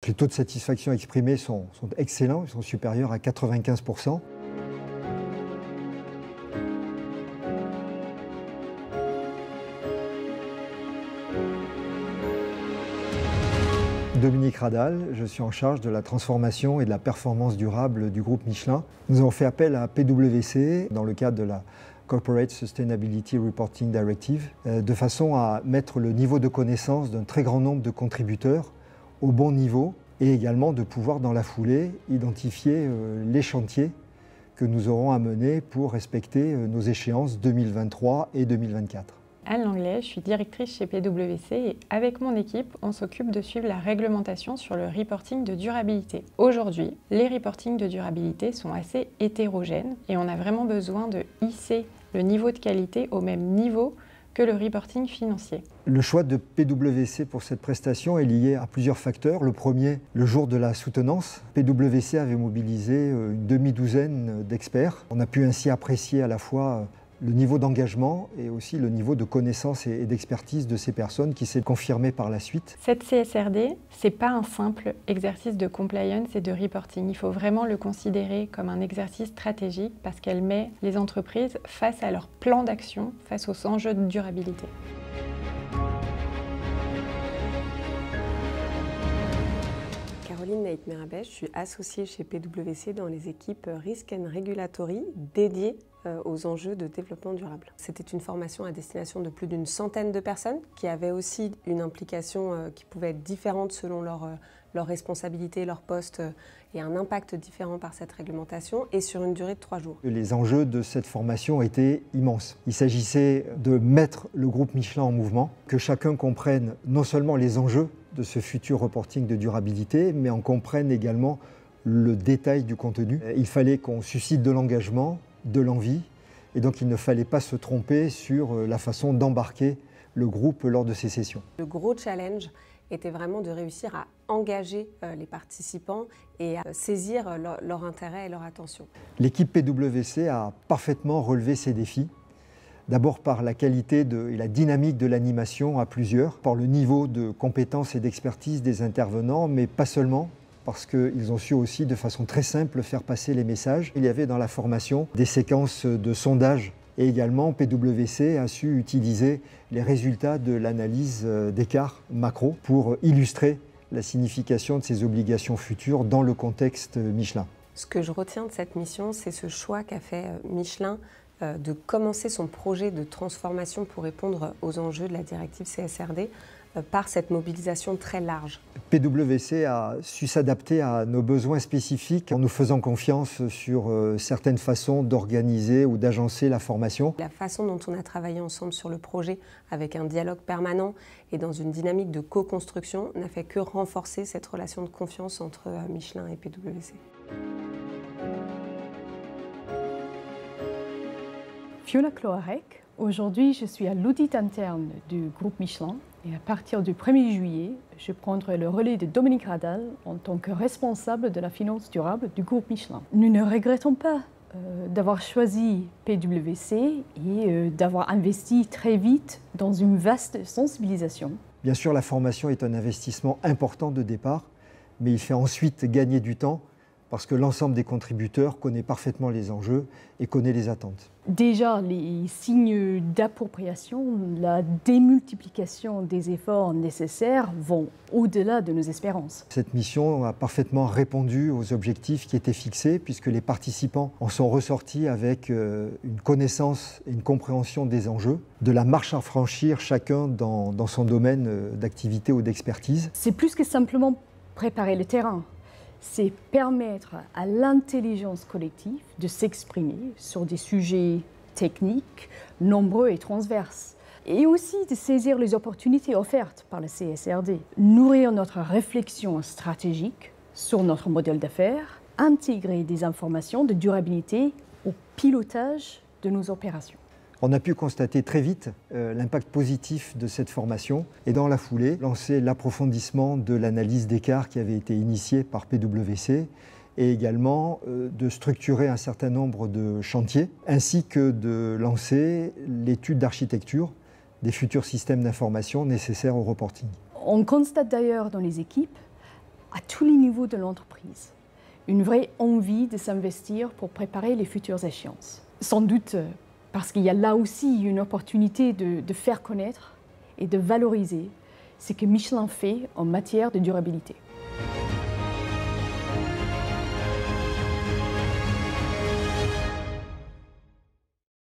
Les taux de satisfaction exprimés sont excellents, ils sont supérieurs à 95%. Dominique Radal, je suis en charge de la transformation et de la performance durable du groupe Michelin. Nous avons fait appel à PwC dans le cadre de la Corporate Sustainability Reporting Directive, de façon à mettre le niveau de connaissance d'un très grand nombre de contributeurs au bon niveau et également de pouvoir dans la foulée identifier les chantiers que nous aurons à mener pour respecter nos échéances 2023 et 2024. Anne Langlais, je suis directrice chez PwC et avec mon équipe, on s'occupe de suivre la réglementation sur le reporting de durabilité. Aujourd'hui, les reportings de durabilité sont assez hétérogènes et on a vraiment besoin de hisser le niveau de qualité au même niveau que le reporting financier. Le choix de PwC pour cette prestation est lié à plusieurs facteurs. Le premier, le jour de la soutenance. PwC avait mobilisé une demi-douzaine d'experts. On a pu ainsi apprécier à la fois le niveau d'engagement et aussi le niveau de connaissance et d'expertise de ces personnes qui s'est confirmé par la suite. Cette CSRD, ce n'est pas un simple exercice de compliance et de reporting. Il faut vraiment le considérer comme un exercice stratégique parce qu'elle met les entreprises face à leur plan d'action, face aux enjeux de durabilité. Caroline Neit-Merabet, je suis associée chez PwC dans les équipes Risk and Regulatory dédiées aux enjeux de développement durable. C'était une formation à destination de plus d'une centaine de personnes qui avaient aussi une implication qui pouvait être différente selon leur responsabilité, leur poste et un impact différent par cette réglementation et sur une durée de 3 jours. Les enjeux de cette formation étaient immenses. Il s'agissait de mettre le groupe Michelin en mouvement, que chacun comprenne non seulement les enjeux de ce futur reporting de durabilité, mais en comprenne également le détail du contenu. Il fallait qu'on suscite de l'engagement, de l'envie, et donc il ne fallait pas se tromper sur la façon d'embarquer le groupe lors de ces sessions. Le gros challenge était vraiment de réussir à engager les participants et à saisir leur intérêt et leur attention. L'équipe PwC a parfaitement relevé ces défis. D'abord par la qualité et la dynamique de l'animation à plusieurs, par le niveau de compétence et d'expertise des intervenants, mais pas seulement, parce qu'ils ont su aussi de façon très simple faire passer les messages. Il y avait dans la formation des séquences de sondage et également PwC a su utiliser les résultats de l'analyse d'écart macro pour illustrer la signification de ces obligations futures dans le contexte Michelin. Ce que je retiens de cette mission, c'est ce choix qu'a fait Michelin de commencer son projet de transformation pour répondre aux enjeux de la directive CSRD par cette mobilisation très large. PwC a su s'adapter à nos besoins spécifiques en nous faisant confiance sur certaines façons d'organiser ou d'agencer la formation. La façon dont on a travaillé ensemble sur le projet avec un dialogue permanent et dans une dynamique de co-construction n'a fait que renforcer cette relation de confiance entre Michelin et PwC. Fiona Cloarec. Aujourd'hui, je suis à l'audit interne du groupe Michelin et à partir du 1er juillet, je prendrai le relais de Dominique Radal en tant que responsable de la finance durable du groupe Michelin. Nous ne regrettons pas d'avoir choisi PwC et d'avoir investi très vite dans une vaste sensibilisation. Bien sûr, la formation est un investissement important de départ, mais il fait ensuite gagner du temps parce que l'ensemble des contributeurs connaît parfaitement les enjeux et connaît les attentes. Déjà, les signes d'appropriation, la démultiplication des efforts nécessaires vont au-delà de nos espérances. Cette mission a parfaitement répondu aux objectifs qui étaient fixés puisque les participants en sont ressortis avec une connaissance et une compréhension des enjeux, de la marche à franchir chacun dans son domaine d'activité ou d'expertise. C'est plus que simplement préparer le terrain. C'est permettre à l'intelligence collective de s'exprimer sur des sujets techniques, nombreux et transverses, et aussi de saisir les opportunités offertes par le CSRD, nourrir notre réflexion stratégique sur notre modèle d'affaires, intégrer des informations de durabilité au pilotage de nos opérations. On a pu constater très vite l'impact positif de cette formation et dans la foulée, lancer l'approfondissement de l'analyse d'écart qui avait été initiée par PwC et également de structurer un certain nombre de chantiers ainsi que de lancer l'étude d'architecture des futurs systèmes d'information nécessaires au reporting. On constate d'ailleurs dans les équipes à tous les niveaux de l'entreprise, une vraie envie de s'investir pour préparer les futures échéances. Sans doute parce qu'il y a là aussi une opportunité de faire connaître et de valoriser ce que Michelin fait en matière de durabilité.